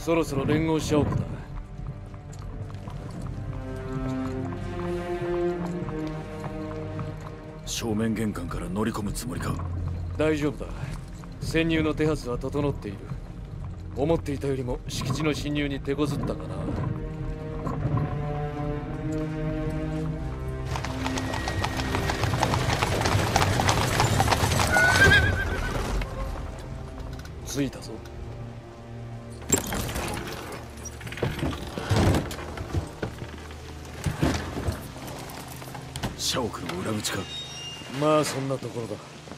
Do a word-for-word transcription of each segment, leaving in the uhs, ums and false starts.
そろそろ連合社屋だ。 正面玄関から乗り込むつもりか？ 大丈夫だ。潜入の手はずは整っている。思っていたよりも敷地の侵入に手こずったかな。着いたぞ。 社屋の裏口か？ まあそんなところだ。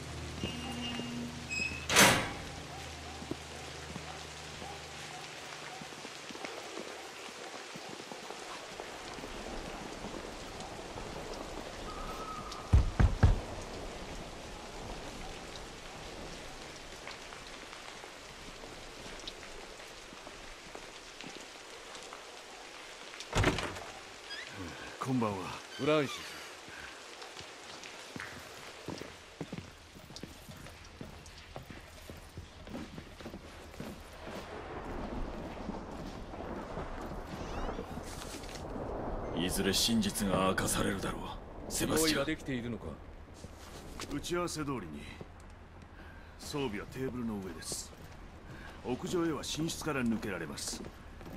こんばんは。 フランシス。 いずれ真実が明かされるだろう。セバスチャン。 用意ができているのか？ 打ち合わせ通りに装備はテーブルの上です。屋上へは寝室から抜けられます。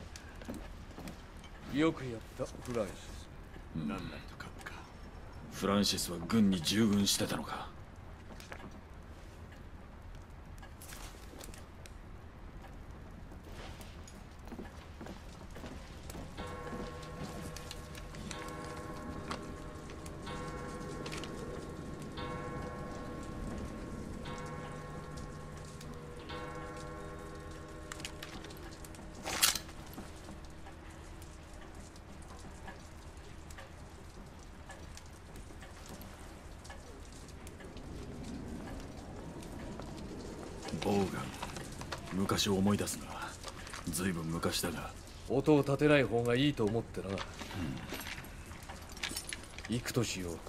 よくやったフランシス。 何なりとかか。 フランシスは軍に従軍してたのか？ボウガン、昔を思い出すな。ずいぶん昔だが。 音を立てない方がいいと思ってな。うん、行くとしよう。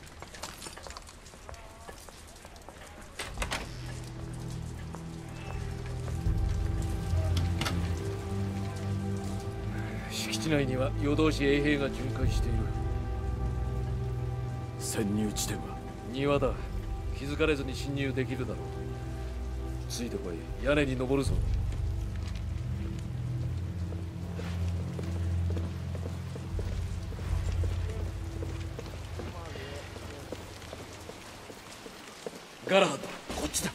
敷地内には夜通し衛兵が巡回している。 潜入地点は？ 庭だ。気づかれずに侵入できるだろう。ついてこい。屋根に登るぞ。ガラハッド、こっちだ。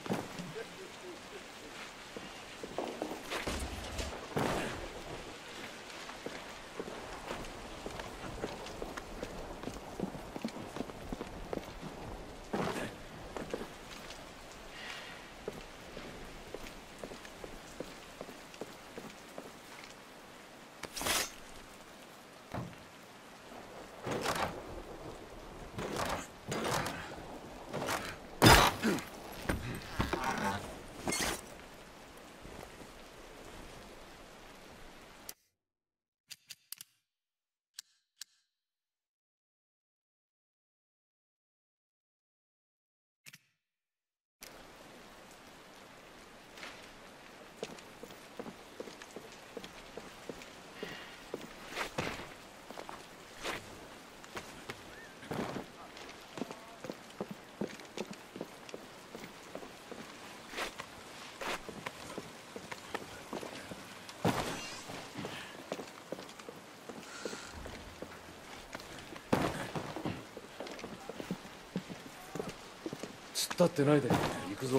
突っ立ってないで行くぞ。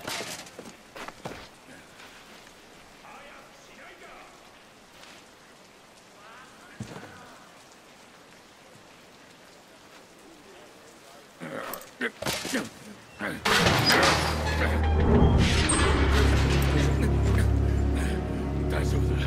大丈夫だ。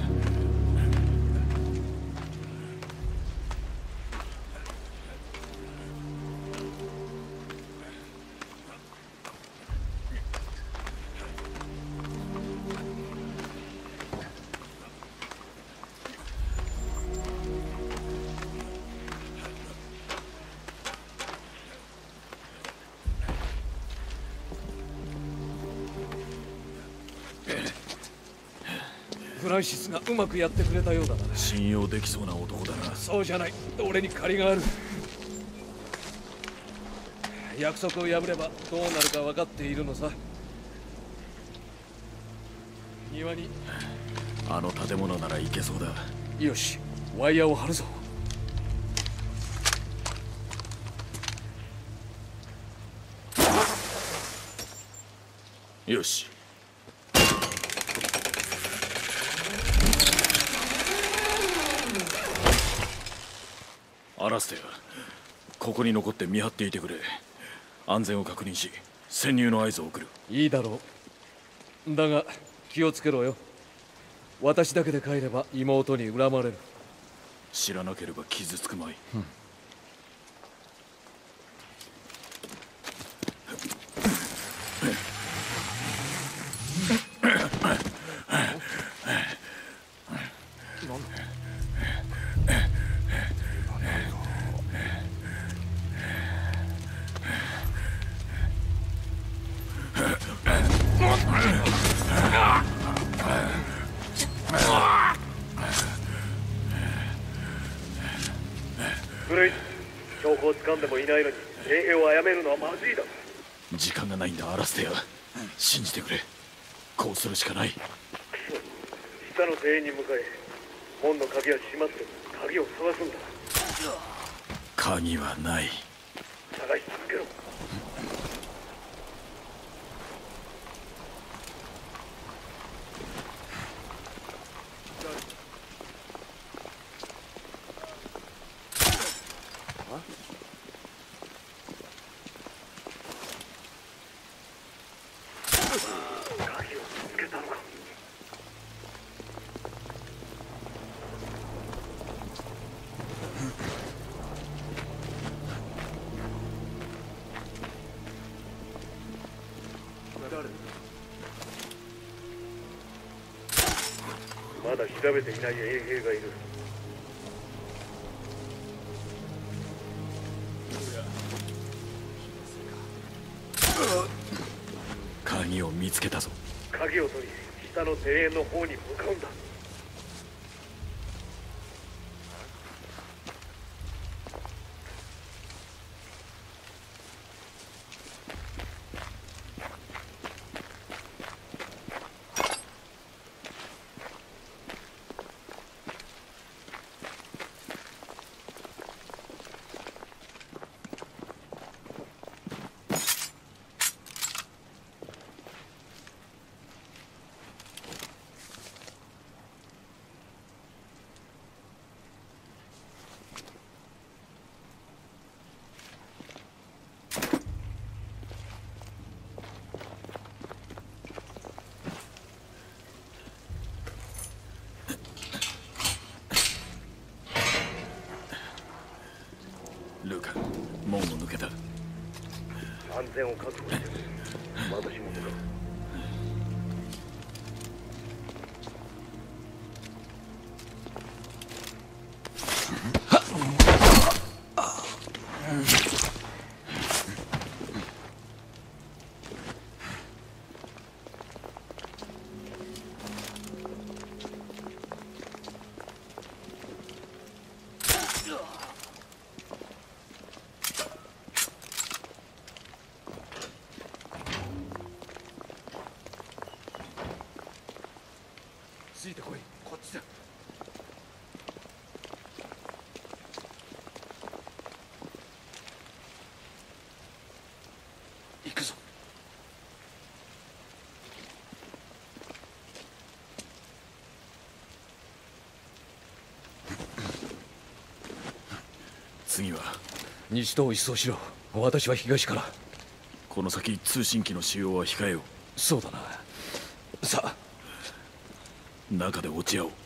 フランシスがうまくやってくれたようだな。 信用できそうな男だな。 そうじゃない。俺に借りがある。約束を破ればどうなるか分かっているのさ。庭に。 あの建物なら行けそうだ。 よし、ワイヤーを張るぞ。 よし。アラステア、ここに残って見張っていてくれ。安全を確認し、潜入の合図を送る。 いいだろう。だが気をつけろよ。私だけで帰れば妹に恨まれる。 知らなければ傷つくまい。うん。 グレイス、証拠を掴んでもいないのに衛兵を殺めるのはまずいだろ。 時間がないんだ、アラステア。信じてくれ。こうするしかない。くそ、下の庭園に向かえ。門の鍵は閉まってる。鍵を探すんだ。 鍵はない。 探し続けろ。鍵を見つけたのか。まだ調べていない衛兵がいる。 鍵を見つけたぞ。 鍵を取り、下の庭園の方に向かうんだ。 ルカ、門を抜けた。 安全を確保してる。私も向かう。ついてこい。こっちだ。行くぞ。 次は西と一掃しろ。私は東から。 この先通信機の使用は控えよう。 そうだな。さあ、 中で落ち合おう。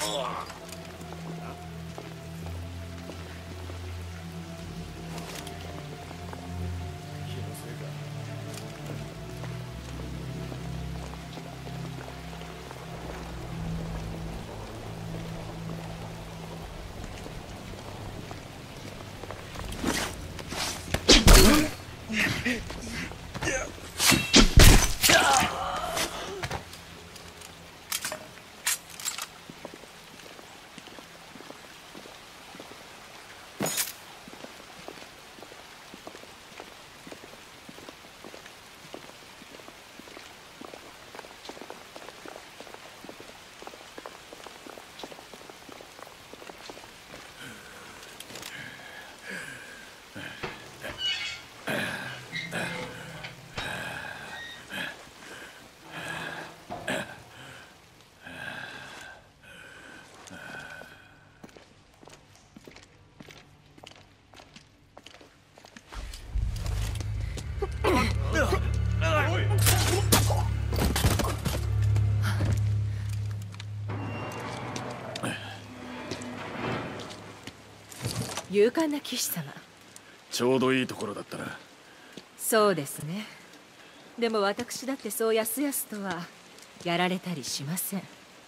勇敢な騎士様。 ちょうどいいところだったな。 そうですね。でも私だってそうやすやすとはやられたりしません。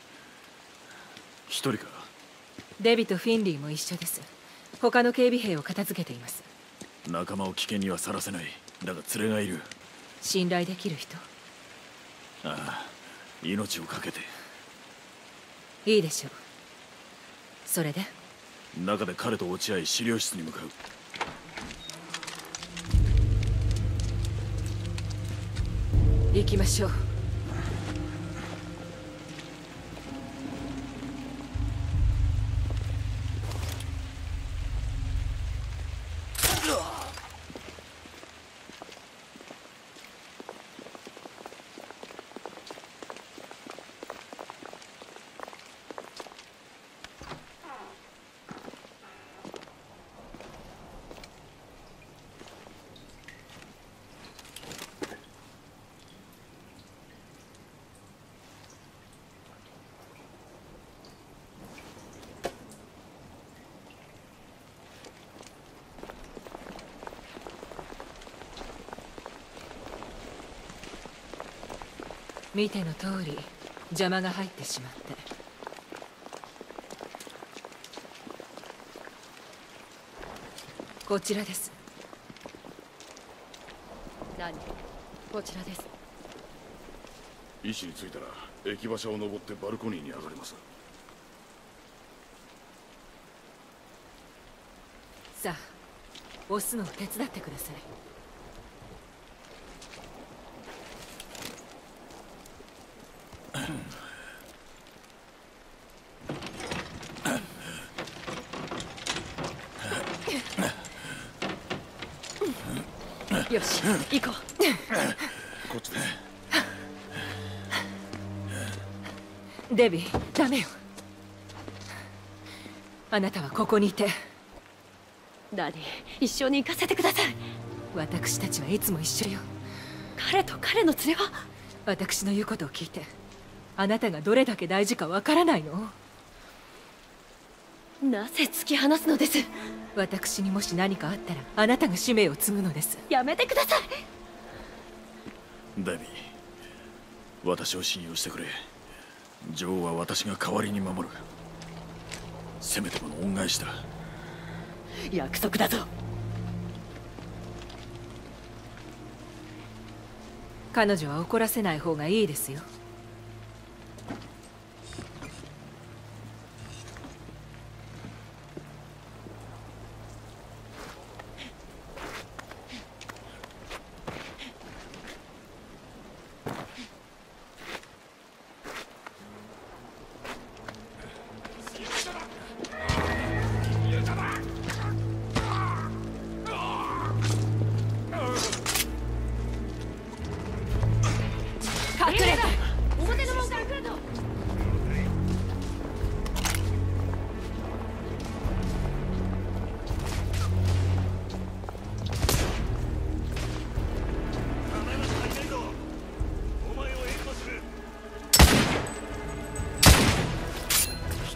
一人か？ デビとフィンリーも一緒です。他の警備兵を片付けています。 仲間を危険にはさらせない。だが連れがいる。 信頼できる人？ ああ、命を懸けて。 いいでしょう。それで中で彼と落ち合い資料室に向かう。 行きましょう。見ての通り邪魔が入ってしまって。こちらです。何？こちらです。 位置に着いたら駅馬車を登ってバルコニーに上がります。 さあ、押すのを手伝ってください。よし、行こう。 こっちです。 デビー、ダメよ。あなたはここにいて。 ダディ、一緒に行かせてください。 私たちはいつも一緒よ。 彼と彼の連れは？ 私の言うことを聞いて、あなたがどれだけ大事かわからないの？ なぜ突き放すのです？ 私にもし何かあったらあなたが使命を継ぐのです。 やめてください。 デビー、私を信用してくれ。ジョーは私が代わりに守る。せめてもの恩返しだ。 約束だぞ。 彼女は怒らせない方がいいですよ。隠れて。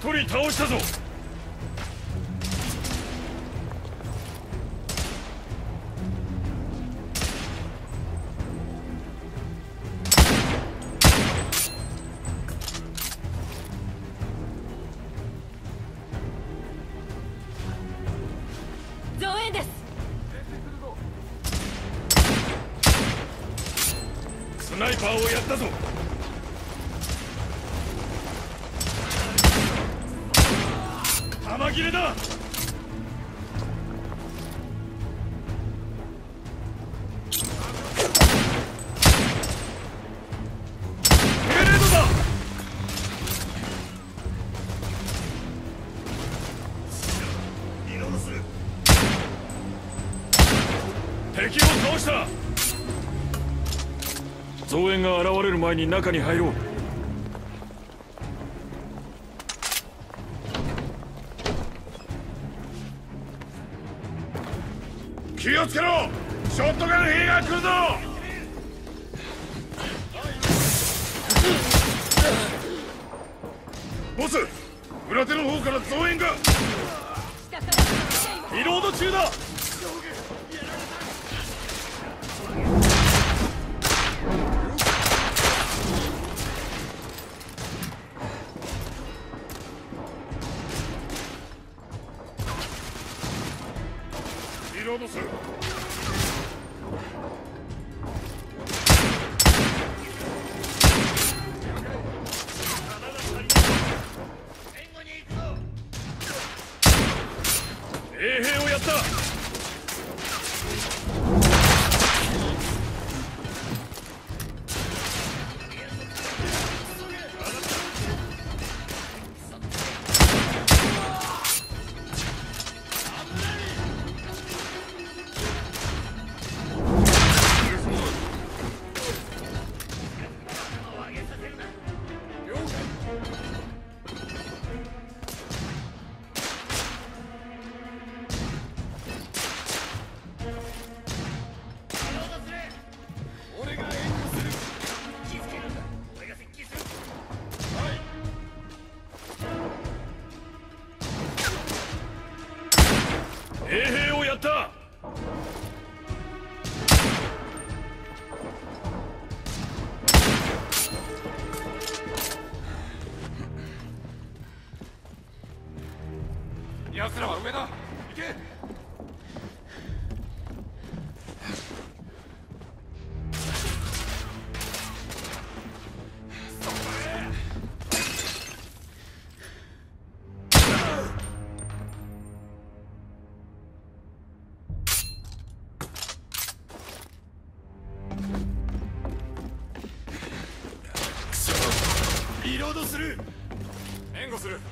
人倒したぞ。 増援です。 スナイパーをやったぞ。弾切れだ。グレネードだ。敵を倒した。増援が現れる前に中に入ろう。気をつけろ。ショットガン兵が来るぞ。ボス、裏手の方から増援が。リロード中だ。リロードする。衛兵をやった。衛兵をやった。奴らは上だ。行け。リロードする。援護する。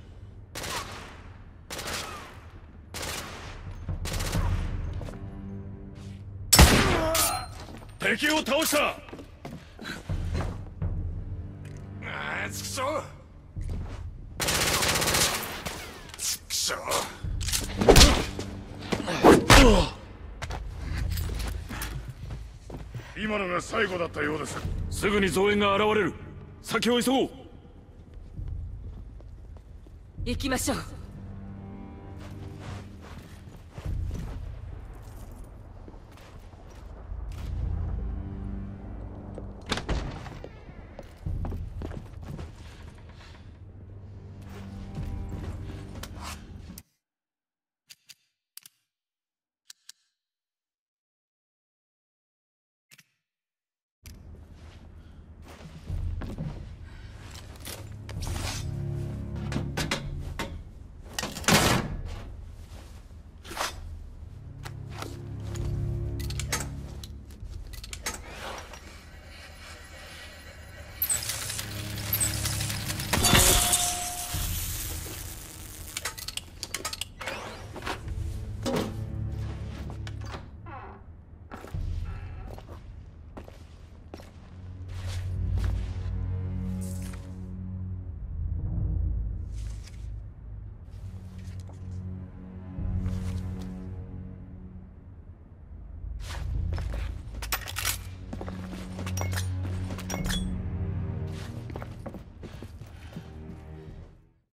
敵を倒した。ああ、ちくしょう。ちくしょう。今のが最後だったようです。すぐに増援が現れる。先を急ごう。 行きましょう。